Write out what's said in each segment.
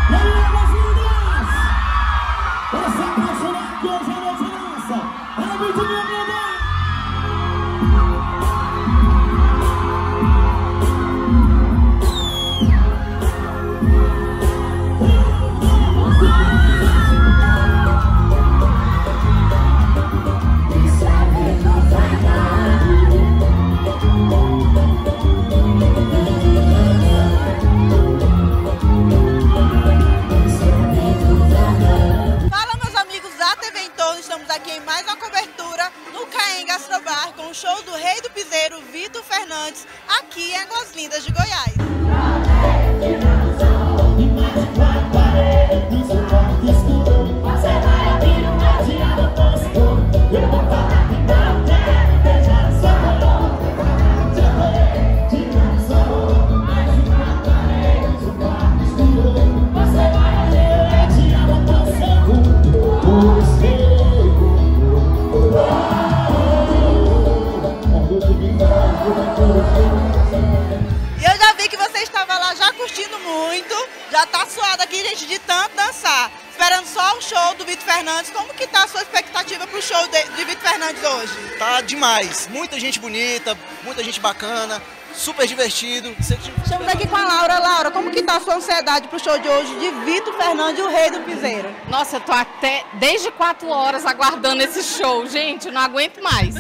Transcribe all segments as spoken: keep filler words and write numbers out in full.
Com o show do Rei do Piseiro, Vitor Fernandes, aqui em Águas Lindas de Goiás. E eu já vi que você estava lá já curtindo muito, já tá suado aqui, gente, de tanto dançar. Esperando só o show do Vitor Fernandes. Como que tá a sua expectativa pro show de, de Vitor Fernandes hoje? Tá demais, muita gente bonita, muita gente bacana, super divertido. Estamos aqui com a Laura. Laura, como que tá a sua ansiedade pro show de hoje de Vitor Fernandes, o Rei do Piseiro? Nossa, eu tô até desde quatro horas aguardando esse show, gente, eu não aguento mais.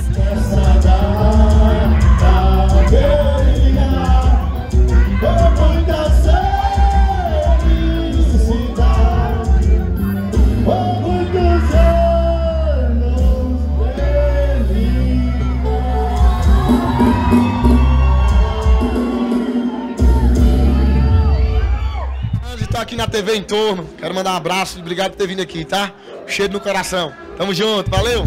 Estou aqui na T V Entorno, quero mandar um abraço e obrigado por ter vindo aqui, tá? Cheio no coração. Tamo junto, valeu!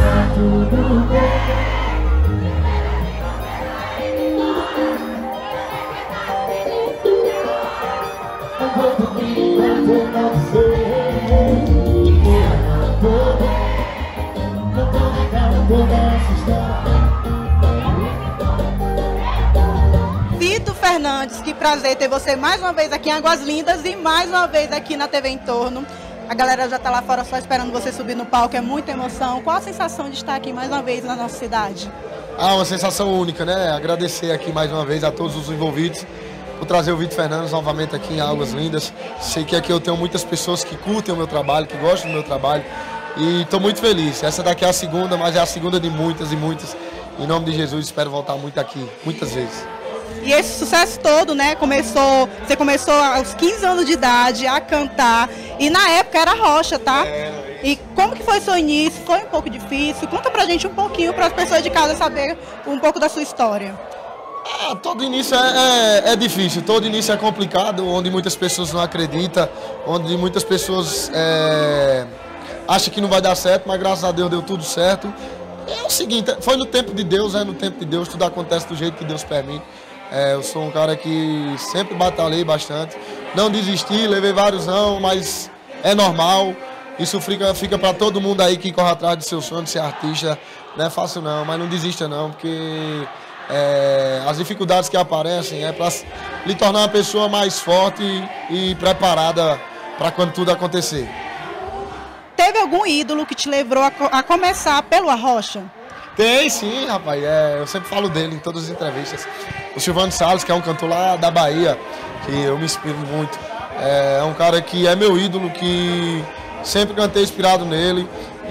Vitor Fernandes, que prazer ter você mais uma vez aqui em Águas Lindas e mais uma vez aqui na T V Entorno. A galera já tá lá fora só esperando você subir no palco, é muita emoção. Qual a sensação de estar aqui mais uma vez na nossa cidade? Ah, uma sensação única, né? Agradecer aqui mais uma vez a todos os envolvidos por trazer o Vitor Fernandes novamente aqui em Águas Lindas. Sei que aqui eu tenho muitas pessoas que curtem o meu trabalho, que gostam do meu trabalho e estou muito feliz. Essa daqui é a segunda, mas é a segunda de muitas e muitas. Em nome de Jesus, espero voltar muito aqui, muitas vezes. E esse sucesso todo, né, começou, você começou aos quinze anos de idade a cantar e na época era rocha, tá? É. E como que foi seu início? Foi um pouco difícil? Conta pra gente um pouquinho, para as pessoas de casa saber um pouco da sua história. Ah, todo início é, é, é difícil, todo início é complicado, onde muitas pessoas não acreditam, onde muitas pessoas é, acham que não vai dar certo, mas graças a Deus deu tudo certo. É o seguinte, foi no tempo de Deus, é no tempo de Deus, tudo acontece do jeito que Deus permite. É, eu sou um cara que sempre batalhei bastante, não desisti, levei vários não, mas é normal. Isso fica, fica para todo mundo aí que corre atrás do seu sonho de ser artista. Não é fácil não, mas não desista não, porque é, as dificuldades que aparecem é para lhe tornar uma pessoa mais forte e, e preparada para quando tudo acontecer. Teve algum ídolo que te levou a, a começar pelo Arrocha? Tem sim, rapaz. É, eu sempre falo dele em todas as entrevistas. O Silvano Salles, que é um cantor lá da Bahia, que eu me inspiro muito. É um cara que é meu ídolo, que sempre cantei inspirado nele.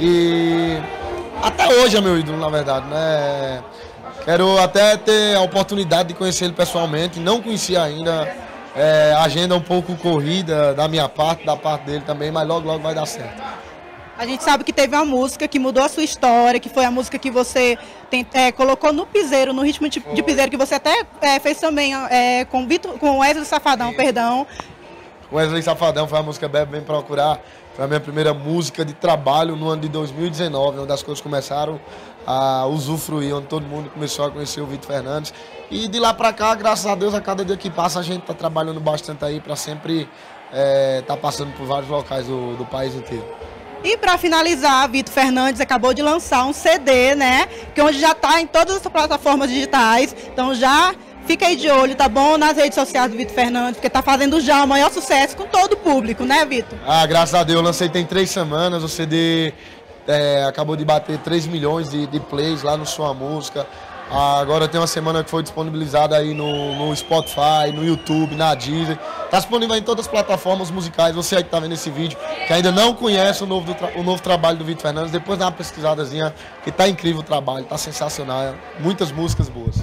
E até hoje é meu ídolo, na verdade, né? Quero até ter a oportunidade de conhecer ele pessoalmente. Não conheci ainda. É, a agenda é um pouco corrida da minha parte, da parte dele também, mas logo, logo vai dar certo. A gente sabe que teve uma música que mudou a sua história, que foi a música que você tem, é, colocou no piseiro, no ritmo de, de piseiro, que você até é, fez também é, com Vitor, com Wesley Safadão, Sim. perdão. Wesley Safadão foi a música Bebe Vem Procurar, foi a minha primeira música de trabalho no ano de dois mil e dezenove, onde as coisas começaram a usufruir, onde todo mundo começou a conhecer o Vitor Fernandes. E de lá pra cá, graças a Deus, a cada dia que passa a gente está trabalhando bastante aí para sempre estar é, tá passando por vários locais do, do país inteiro. E para finalizar, Vitor Fernandes acabou de lançar um C D, né? Que onde já está em todas as plataformas digitais. Então já Fica aí de olho, tá bom? Nas redes sociais do Vitor Fernandes, porque tá fazendo já o maior sucesso com todo o público, né, Vitor? Ah, graças a Deus, eu lancei tem três semanas, o C D é, acabou de bater três milhões de, de plays lá no Sua Música. Ah, agora tem uma semana que foi disponibilizada aí no, no Spotify, no YouTube, na Deezer. Tá disponível em todas as plataformas musicais. Você aí que tá vendo esse vídeo, que ainda não conhece o novo, do tra o novo trabalho do Vitor Fernandes, depois dá uma pesquisadazinha, que tá incrível o trabalho, tá sensacional. Muitas músicas boas.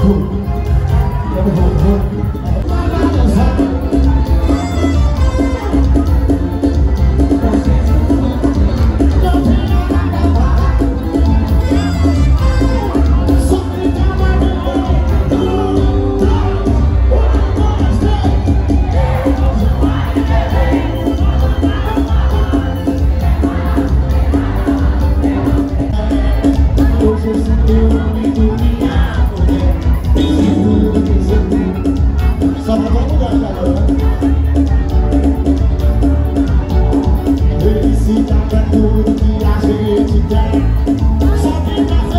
Só pra mudar, galera. Felicidade é tudo que a gente quer. Só tem